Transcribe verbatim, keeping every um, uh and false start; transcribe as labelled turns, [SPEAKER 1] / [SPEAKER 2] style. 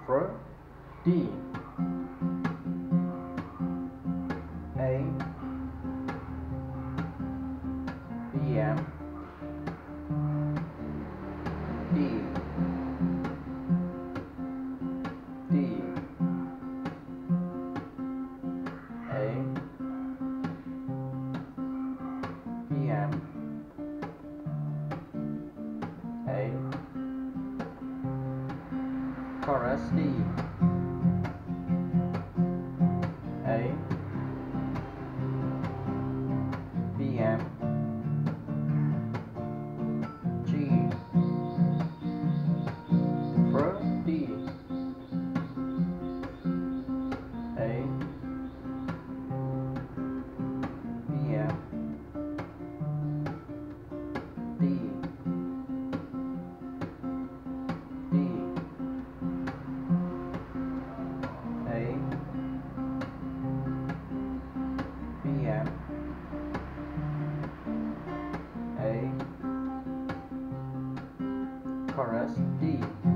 [SPEAKER 1] for D, A, B, M, D, D, A, B, M, A, chorus D, A, B, M, G, for D, A, B, M, D, D, A, B, M, A, chorus D.